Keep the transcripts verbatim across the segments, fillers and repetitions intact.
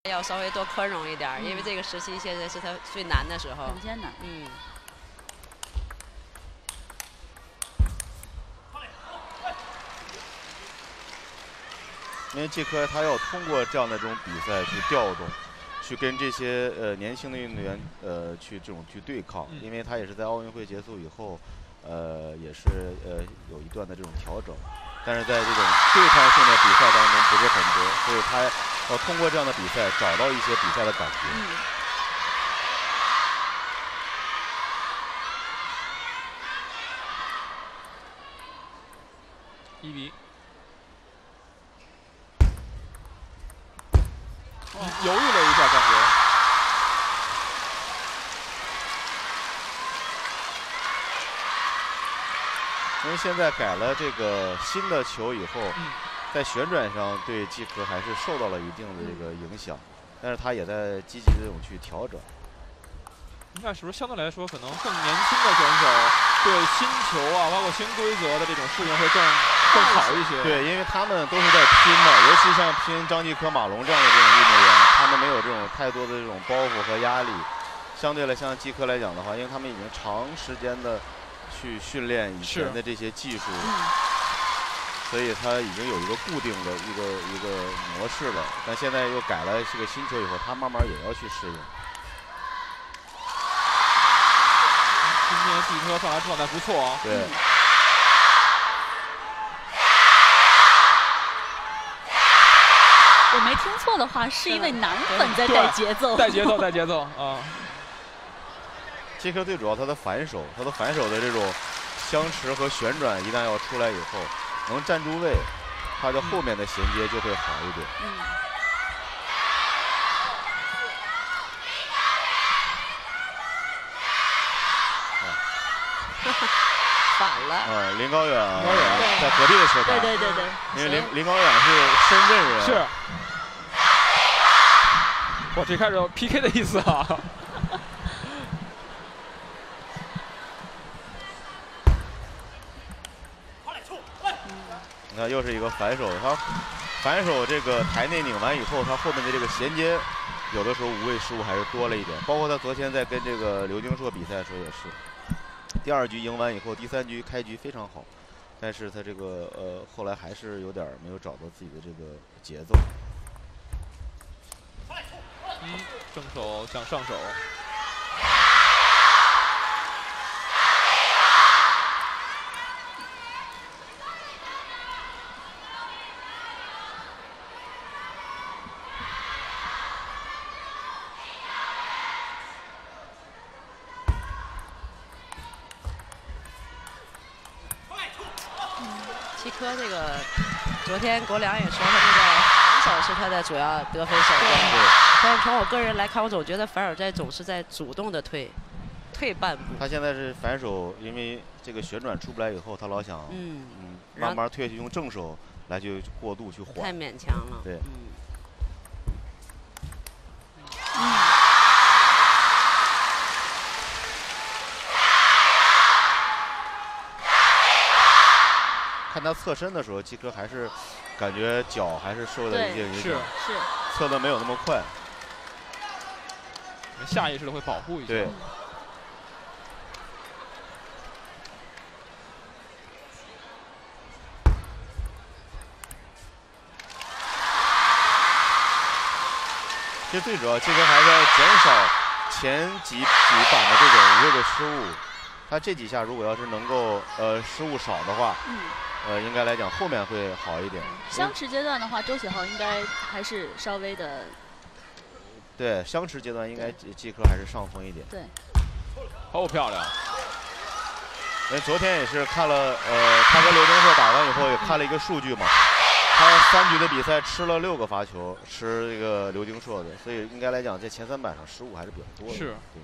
要稍微多宽容一点，嗯、因为这个时期现在是他最难的时候， 很艰难。 嗯。 因为季科他要通过这样的这种比赛去调动，去跟这些呃年轻的运动员呃去这种去对抗， 嗯、 因为他也是在奥运会结束以后，呃也是呃有一段的这种调整。 但是在这种对抗性的比赛当中不是很多，所以他要通过这样的比赛找到一些比赛的感觉。 嗯、 一比，哦、犹豫了一下，感觉。 因为现在改了这个新的球以后， 嗯、 在旋转上对季科还是受到了一定的这个影响，但是他也在积极的这种去调整。 你看，是不是相对来说，可能更年轻的选手对新球啊，包括新规则的这种适应会更更好一些？ 对，因为他们都是在拼嘛，尤其像拼张继科、马龙这样的这种运动员，他们没有这种太多的这种包袱和压力。相对来像季科来讲的话，因为他们已经长时间的。 去训练以前的这些技术，所以他已经有一个固定的一个一个模式了。但现在又改了这个新球以后，他慢慢也要去适应。 今天季科上来状态不错啊。 对。嗯、 我没听错的话，是一位男粉在带节奏。 带节奏，带节奏啊。 季科最主要他的反手，他的反手的这种相持和旋转，一旦要出来以后，能站住位，他的后面的衔接就会好一点。 嗯。 啊、反了。 啊，林高远，林高远在隔壁的球台。 对对对对。 因为林林高远是深圳人。 是。哇，这开始有 P K 的意思啊。 你看，又是一个反手，他反手这个台内拧完以后，他后面的这个衔接，有的时候无谓失误还是多了一点。包括他昨天在跟这个刘晶硕比赛的时候也是，第二局赢完以后，第三局开局非常好，但是他这个呃后来还是有点没有找到自己的这个节奏。 嗯，正手向上手。 季科这个，昨天国良也说他这个反手是他的主要得分手段。但是从我个人来看，我总觉得反手在总是在主动的退，退半步。 他现在是反手，因为这个旋转出不来以后，他老想嗯嗯慢慢退，用正手来去过渡去缓。 太勉强了。 对。 嗯。 嗯。 看他侧身的时候，季科还是感觉脚还是受了一些影响， 是是侧的没有那么快， 下意识的会保护一下。 对。其实最主要，季科还在减少前几几板的这种无谓的失误。他这几下如果要是能够呃失误少的话， 嗯。 呃，应该来讲后面会好一点。 相持阶段的话，周启豪应该还是稍微的。 对，相持阶段应该季科还是上风一点。 对。 好漂亮！ 因为昨天也是看了，呃，他跟刘晶硕打完以后也看了一个数据嘛，他三局的比赛吃了六个罚球，吃这个刘晶硕的，所以应该来讲在前三板上失误还是比较多的。 是。 对。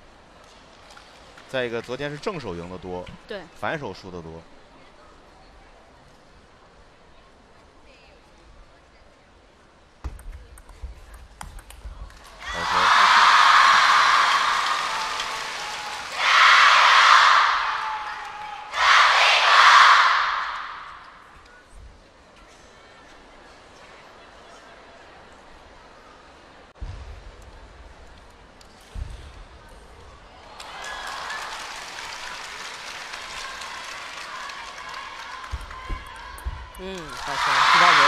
再一个，昨天是正手赢的多， 对， 反手输的多。 好球！ 嗯，好球， 出发球。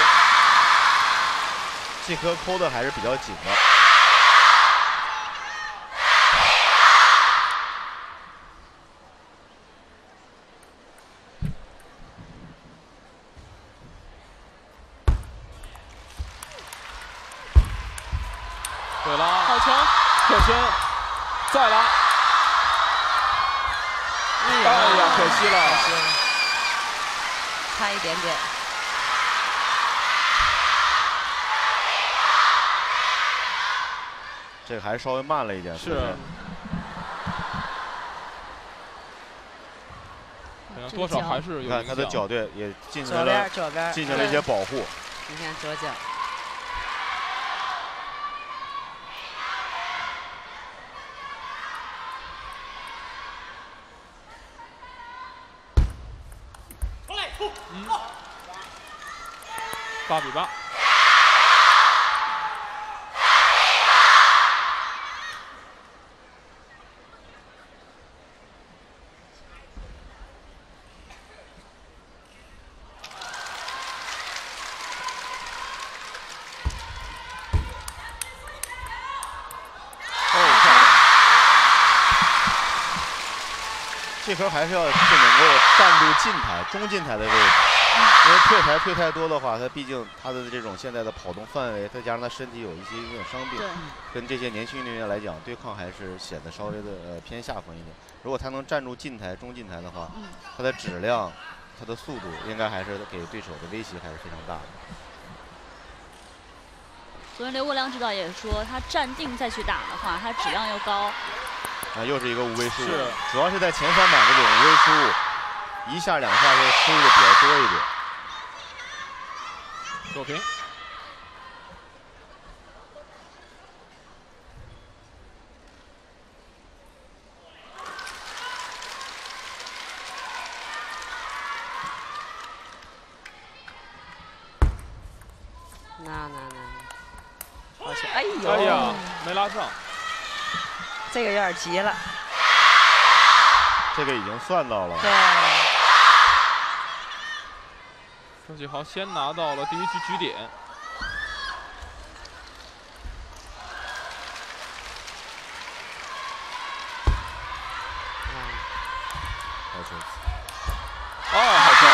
这颗抠的还是比较紧的。 对了， 好球， 克申，再来。哎呀，可惜了， 差一点点。 这个还是稍微慢了一点。 是。好像多少还是有影响。 看他的脚对也进行了左边左边进行了一些保护。 你看左脚。 嗯，八比八。 这颗还是要是能够站住近台、中近台的位置，因为退台退太多的话，他毕竟他的这种现在的跑动范围，再加上他身体有一些有点伤病，跟这些年轻运动员来讲，对抗还是显得稍微的呃偏下风一点。如果他能站住近台、中近台的话，他的质量、他的速度，应该还是给对手的威胁还是非常大的。 昨天刘国梁指导也说，他站定再去打的话，他质量又高。 啊，又是一个无谓失误，主要是在前三板这种无谓失误，一下两下就失误的比较多一点。 守平。 那那那，好球！哎呦！ 哎呀，没拉上。 这个有点急了。 这个已经算到了。 对。 周启豪先拿到了第一局局点。 好球！ 哦，好球！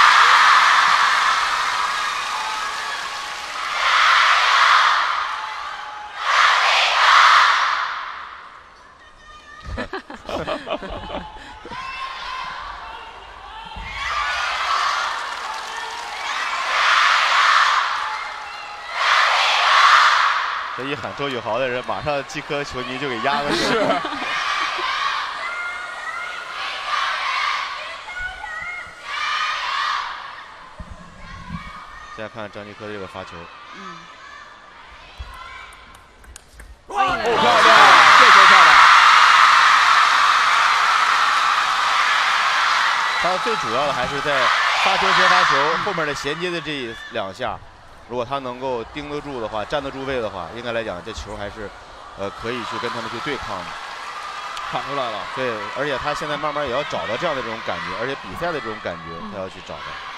这一喊周宇豪的人，马上季科球迷就给压了去。 是。 现在看张继科这个发球。 嗯。 哦，漂亮！这球漂亮。 他最主要的还是在发球接发球后面的衔接的这两下。如果他能够盯得住的话，站得住位的话，应该来讲，这球还是，呃，可以去跟他们去对抗的。 看出来了。 对，而且他现在慢慢也要找到这样的这种感觉，而且比赛的这种感觉，他要去找到。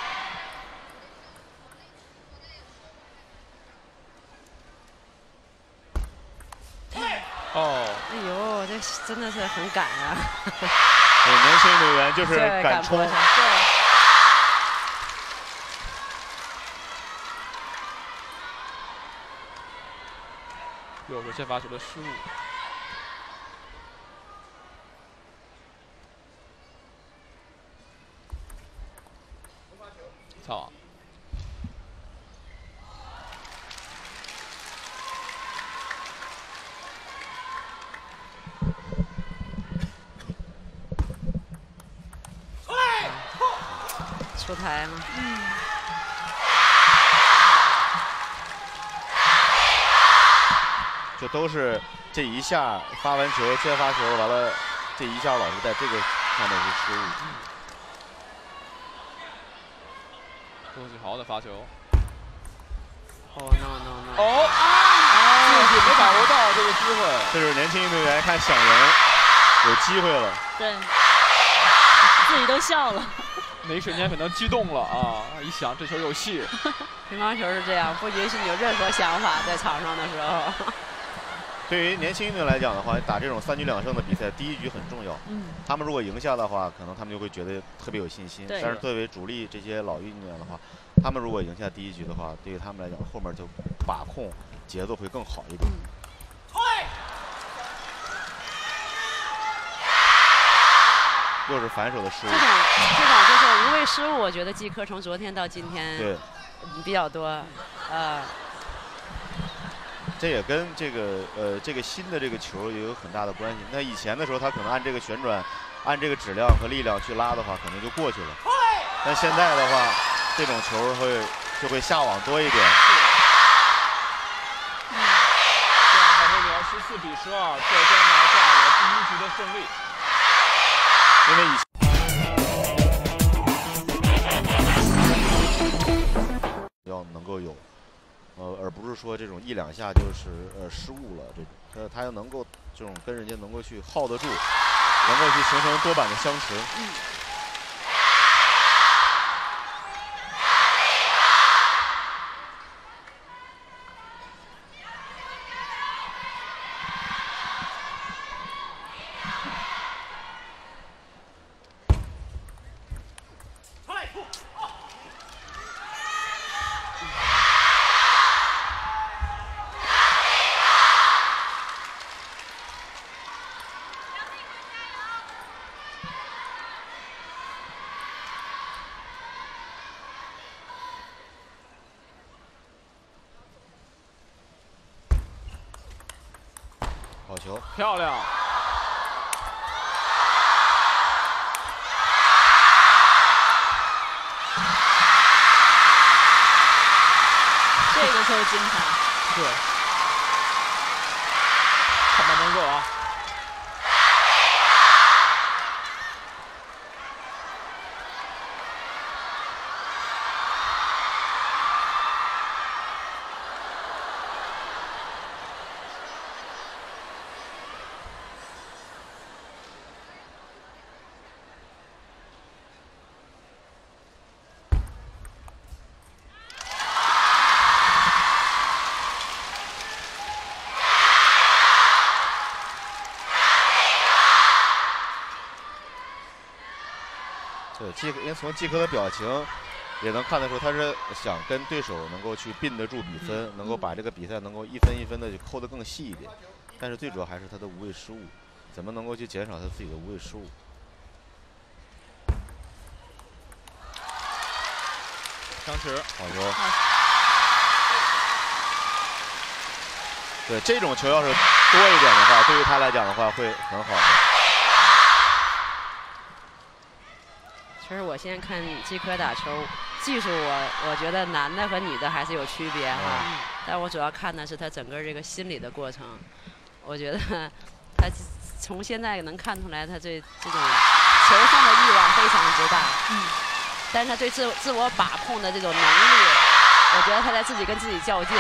哦。 哎呦，这真的是很赶啊！ 对，年轻运动员就是敢冲。 对。 又是先发球的失误。擦网。 出台吗？嗯。 就都是这一下发完球接发球完了，这一下老是在这个上面是失误。 周启豪的发球。 哦 no no no！ 哦啊！自己没把握到这个机会。 这就是年轻运动员看想赢，有机会了。 对。自己都笑了。 那一瞬间可能激动了啊！一想这球有戏。 乒乓球是这样，不允许你有任何想法在场上的时候。 对于年轻运动员来讲的话，打这种三局两胜的比赛，第一局很重要。 嗯。 他们如果赢下的话，可能他们就会觉得特别有信心。 对。 但是作为主力这些老运动员的话，他们如果赢下第一局的话，对于他们来讲，后面就把控节奏会更好一点。 嗯又是反手的失误。 这种这种就是无谓失误，我觉得季科从昨天到今天对比较多，呃。 这也跟这个呃这个新的这个球也有很大的关系。那以前的时候，他可能按这个旋转、按这个质量和力量去拉的话，可能就过去了。但现在的话，这种球会就会下网多一点。 嗯，这样还是聊十四比十二，最终拿下了第一局的胜利。 因为以前要能够有，呃，而不是说这种一两下就是呃失误了，这种他他要能够这种跟人家能够去耗得住，能够去形成多板的相持。 嗯。 好球， 漂亮！ 这个球精彩。 对，看慢动作啊！ 对，季因为从季科的表情也能看得出，他是想跟对手能够去并得住比分，能够把这个比赛能够一分一分的就扣得更细一点。但是最主要还是他的无谓失误，怎么能够去减少他自己的无谓失误？ 张弛， 好球！对，这种球要是多一点的话，对于他来讲的话会很好的。 其实我现在看季科打球，技术我我觉得男的和女的还是有区别哈，嗯、但我主要看的是他整个这个心理的过程。我觉得他从现在能看出来，他对这种求胜的欲望非常之大。嗯。但是他对自自我把控的这种能力，我觉得他在自己跟自己较劲呢。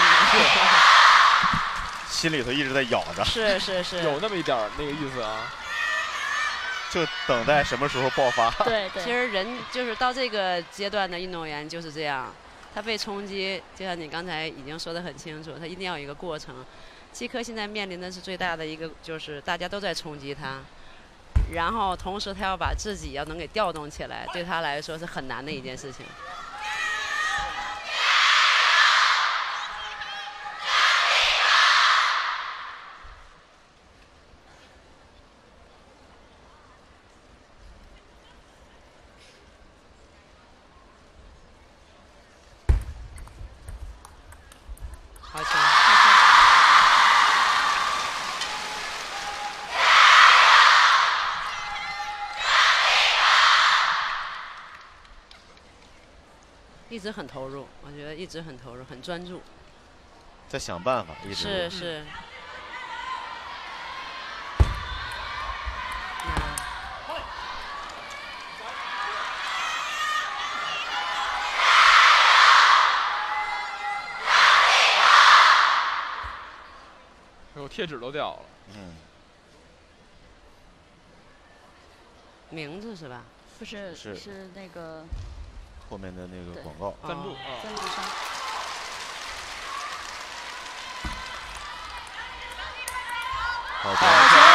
心里头一直在咬着。 是是是。 有那么一点那个意思啊。 就等待什么时候爆发。 对对。 其实人就是到这个阶段的运动员就是这样，他被冲击，就像你刚才已经说得很清楚，他一定要有一个过程。季科现在面临的是最大的一个，就是大家都在冲击他，然后同时他要把自己要能给调动起来，对他来说是很难的一件事情。好球！一直很投入，我觉得一直很投入，很专注， 在想办法，一直是是。嗯我贴纸都掉了。 嗯。 名字是吧？ 不是是是那个后面的那个广告赞助啊， 赞助商。 好的。 好球！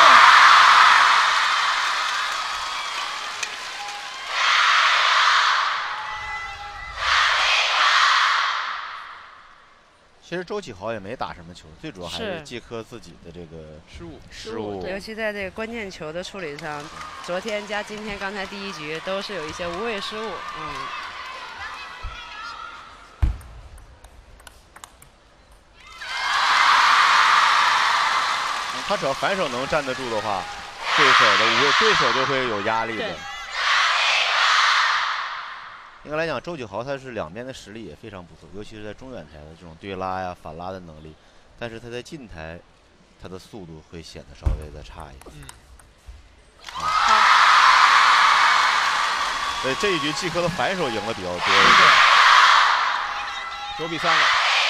其实周启豪也没打什么球，最主要还是是季科自己的这个失误。 失误。 尤其在这个关键球的处理上，昨天加今天刚才第一局都是有一些无谓失误。嗯。 他只要反手能站得住的话，对手的无谓对手就会有压力的。应该来讲，周启豪他是两边的实力也非常不错，尤其是在中远台的这种对拉呀、反拉的能力，但是他在近台，他的速度会显得稍微的差一点。 嗯。 好。所以这一局季科的反手赢的比较多一点。 九比三了。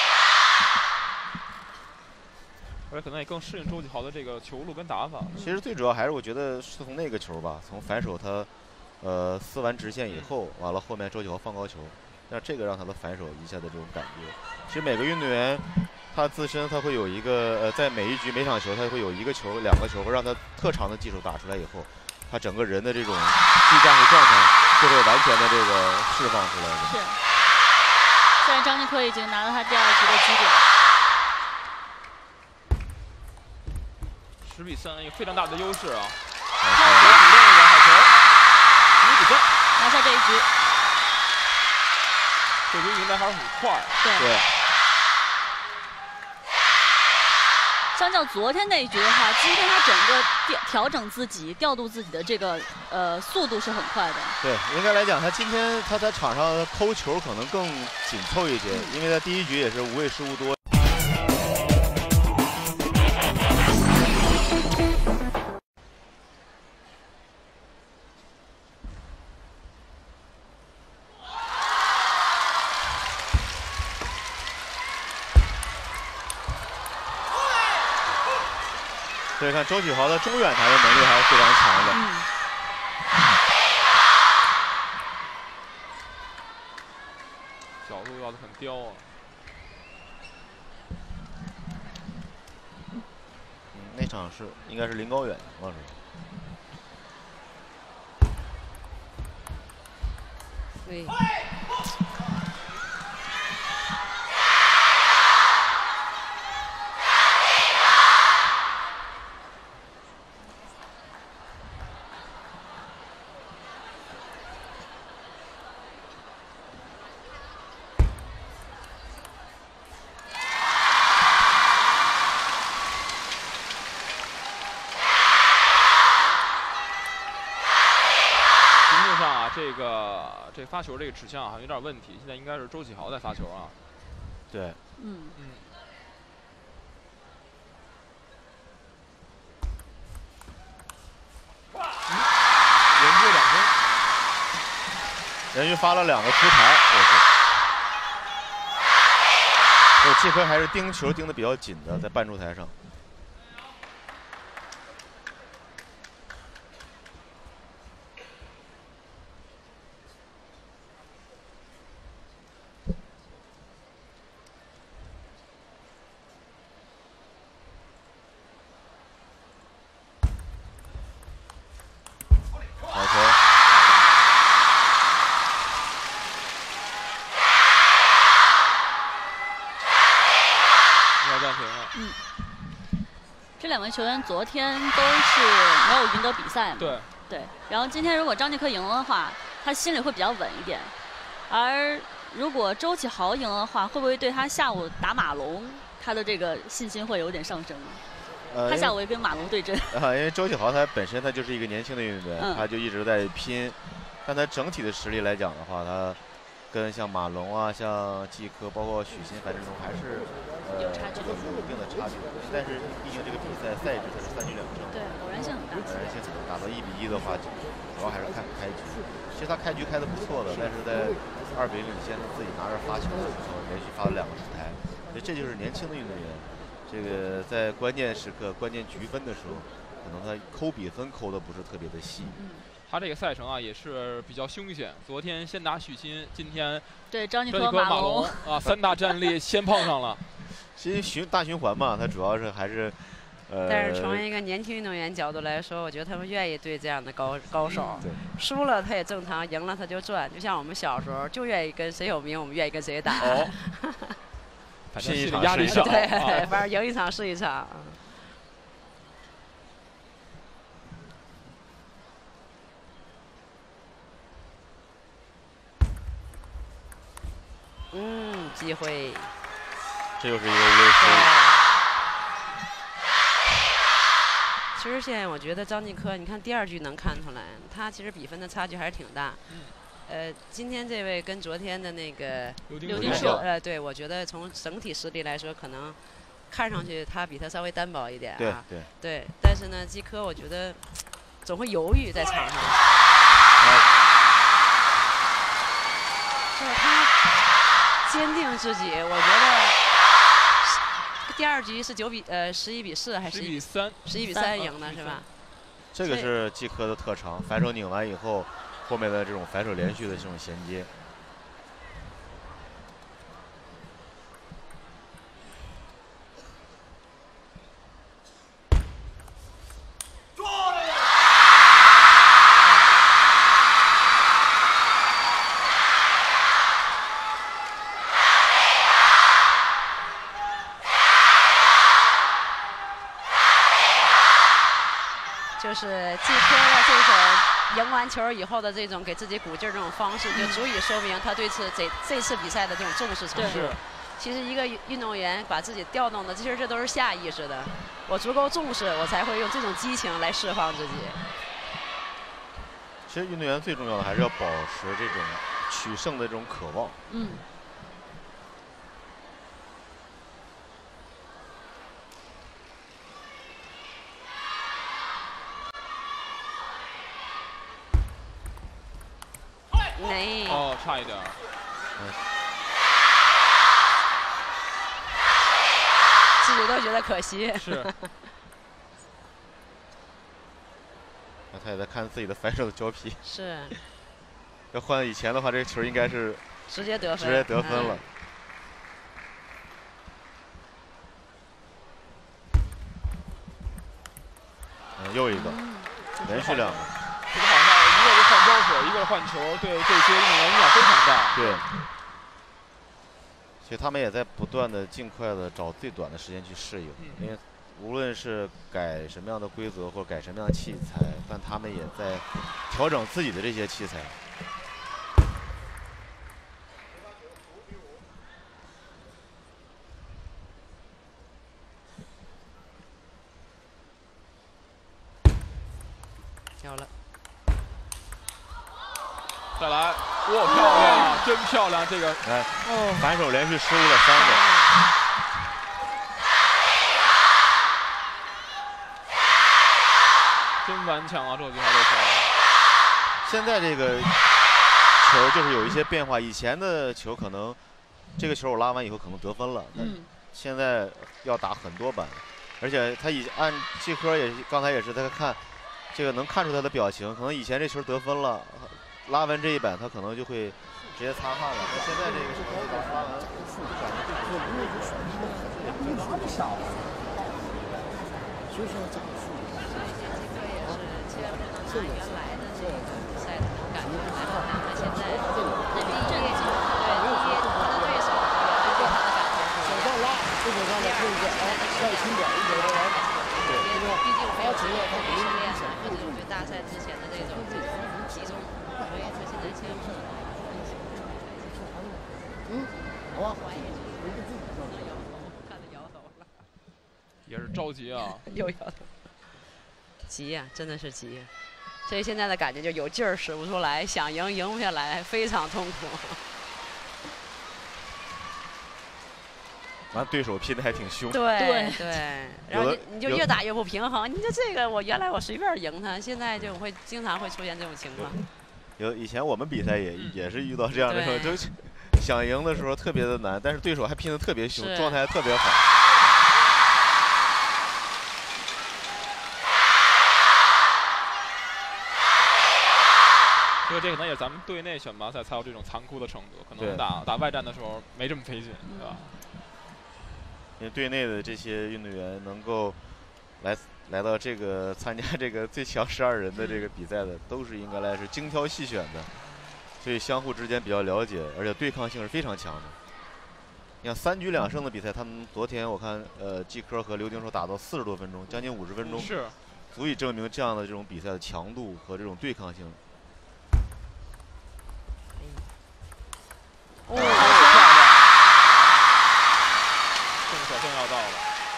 而且可能也更适应周启豪的这个球路跟打法。 其实最主要还是我觉得是从那个球吧，从反手他。呃，撕完直线以后，完了后面周启豪放高球，那这个让他的反手一下的这种感觉。其实每个运动员，他自身他会有一个呃，在每一局每场球他会有一个球、两个球，会让他特长的技术打出来以后，他整个人的这种技战术状态就会完全的这个释放出来的。 是。现在张继科已经拿到他第二局的局点。 十比三，一个非常大的优势啊！ 好球！拿下这一局， 这局赢得还是很快。 对。 对。 相较昨天那一局的话，今天他整个调调整自己、调度自己的这个呃速度是很快的。 对，应该来讲，他今天他在场上抠球可能更紧凑一些，嗯、因为他第一局也是无谓失误多。所以看周启豪的中远台的能力还是非常强的。 嗯。 角度要的很刁啊。 嗯，那场是应该是林高远赢了是吧？ 对。 这个这发球这个指向好像有点问题，现在应该是周启豪在发球啊。 对。 嗯嗯。 连续两分，连续发了两个出台，这是。季科还是盯球盯得比较紧的，在半柱台上。 两位球员昨天都是没有赢得比赛嘛？ 对对。然后今天如果张继科赢了的话，他心里会比较稳一点。而如果周启豪赢了的话，会不会对他下午打马龙，他的这个信心会有点上升？呃，他下午也跟马龙对阵。 啊，因为周启豪他本身他就是一个年轻的运动员， 嗯、 他就一直在拼。但他整体的实力来讲的话，他跟像马龙啊、像季科，包括许昕、樊振东还是呃有差距， 有一定的差距。但是毕竟这个比赛赛制它是三局两胜， 对，偶然性很大。 偶然性很大，打到一比一的话，主要还是看开局。其实他开局开的不错的，但是在二比零领先，自己拿着发球的时候，连续发了两个出台，所以这就是年轻的运动员。这个在关键时刻、关键局分的时候，可能他抠比分抠的不是特别的细。 他这个赛程啊也是比较凶险，昨天先打许昕，今天对张继张继科、马科龙龙啊三大战力先碰上了。 其实循大循环嘛，它主要是还是。呃、 但是从一个年轻运动员角度来说，我觉得他们愿意对这样的高高手， 对， 输了他也正常，赢了他就赚。就像我们小时候就愿意跟谁有名，我们愿意跟谁打。 哦，反正心理压力小， 对， 啊、 反正赢一场是一场。嗯，机会。 这又是一个微失。 其实现在我觉得张继科，你看第二局能看出来，他其实比分的差距还是挺大。 嗯。 呃，今天这位跟昨天的那个刘丁硕， 呃，对，我觉得从整体实力来说，可能看上去他比他稍微单薄一点啊。 对对。 对，但是呢，继科我觉得总会犹豫在场上。就是他坚定自己，我觉得。第二局是九比呃十一比四还是十一比三？ 十一比三赢的是吧？ 这个是继科的特长，反手拧完以后，后面的这种反手连续的这种衔接。 就是继科的这种赢完球以后的这种给自己鼓劲儿这种方式，就足以说明他对此这这次比赛的这种重视程度。其实一个运动员把自己调动的，其实这都是下意识的。我足够重视，我才会用这种激情来释放自己。 其实运动员最重要的还是要保持这种取胜的这种渴望。 嗯。 没哦，差一点。 嗯。 自己都觉得可惜。 是。 那他也在看自己的反手的胶皮。 是。 要换以前的话，这个球应该是直接得分。 直接得分了。嗯，又一个，连续两个。 这个好像一个是换胶水，一个是换球，对这些运动员影响非常大。 对。其实他们也在不断的尽快的找最短的时间去适应， 嗯、 因为无论是改什么样的规则或者改什么样的器材，但他们也在调整自己的这些器材。 漂了。 再来，哇，漂亮，真漂亮！这个， 哎，哦，反手连续失误了三个， 真顽强啊！这局还这球。 现在这个球就是有一些变化，以前的球可能这个球我拉完以后可能得分了， 嗯， 现在要打很多板，而且他以按继科也刚才也是在看这个能看出他的表情，可能以前这球得分了。拉完这一板，他可能就会直接擦汗了。那现在这个是拉完， 所以说这个是，这个也是，其实不能拿原来的这个比赛的感觉来衡量他现在。那第一，对，第一，他的对手也对他的感觉不一样。第二，他现在的实力不一样。对，毕竟没有经过这种训练的，或者我觉得大赛之前的这种这种集中。所以他现在签不上。嗯，好啊，看着摇头了。 也是着急啊。 又摇头。急呀、啊，真的是急、啊。所以现在的感觉就有劲儿使不出来，想赢赢不下来，非常痛苦。 完，对手拼的还挺凶。 对对对，然后你你就越打越不平衡。你就这个，我原来我随便赢他，现在就会经常会出现这种情况。 有以前我们比赛也、嗯、也是遇到这样的时候，就想赢的时候特别的难，但是对手还拼得特别凶，状态特别好。 这可能也是咱们队内选拔赛才有这种残酷的程度，可能打打外战的时候没这么费劲，对吧？ 因为队内的这些运动员能够来来到这个参加这个最强十二人的这个比赛的，都是应该来是精挑细选的，所以相互之间比较了解，而且对抗性是非常强的。你看三局两胜的比赛，他们昨天我看呃季科和刘丁说打到四十多分钟，将近五十分钟， 是足以证明这样的这种比赛的强度和这种对抗性。 哦，漂亮！这个小胜要到了。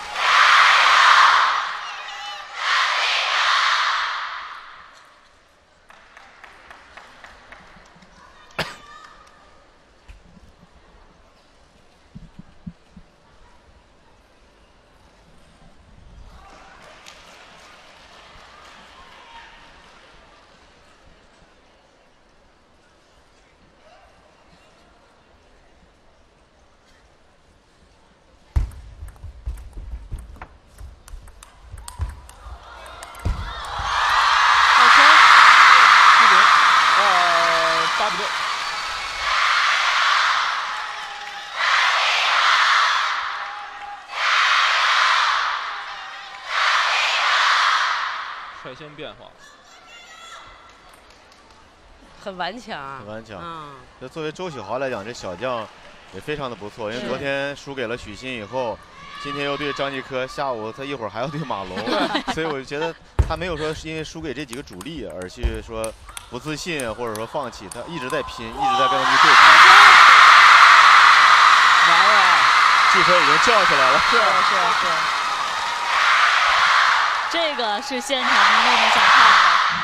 率先变化， 很顽强， 很顽强。 嗯， 那作为周启豪来讲，这小将也非常的不错，因为昨天输给了许昕以后，今天又对张继科，下午他一会儿还要对马龙，所以我就觉得他没有说是因为输给这几个主力而去说不自信或者说放弃，他一直在拼，一直在跟他们对抗。 完了， 继科已经叫起来了。 是是是。 这个是现场迷妹们想看的。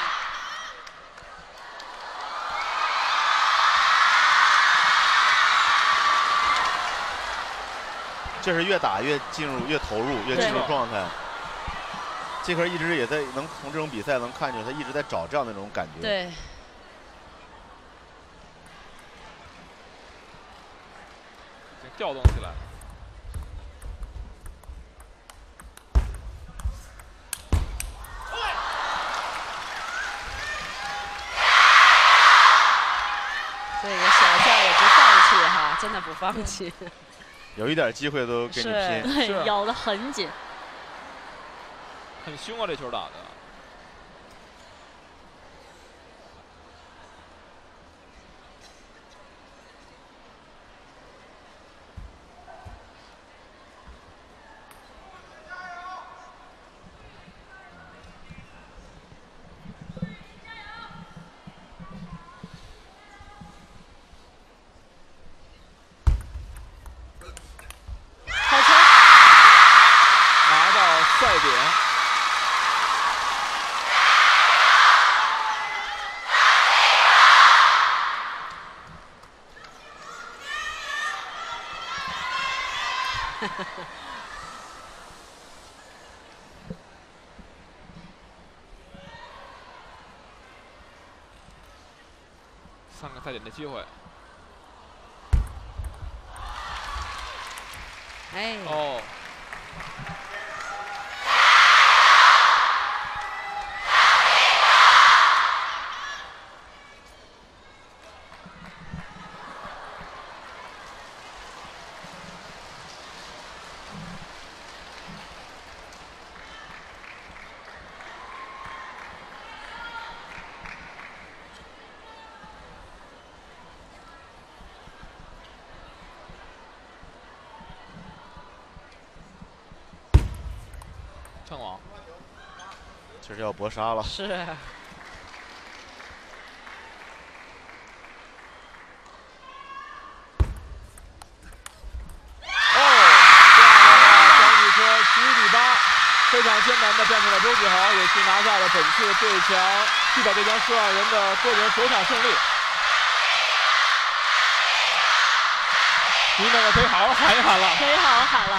这是越打越进入、越投入、越进入状态。季科一直也在能从这种比赛能看出他一直在找这样的一种感觉。 对。 已经调动起来了。 这个小将也不放弃哈，真的不放弃。 有一点机会都给你拼， 对，咬得很紧， 很凶啊，这球打的。赛点，三个赛点的机会。 哎。 哦。上网， 这是要搏杀了。 是。 哦，这样的话，张继科十比八，非常艰难的战胜了周启豪，也是拿下了本次最强地表最强十二人的个人首场胜利。你们可以好好喊一喊了， 可以好好喊了。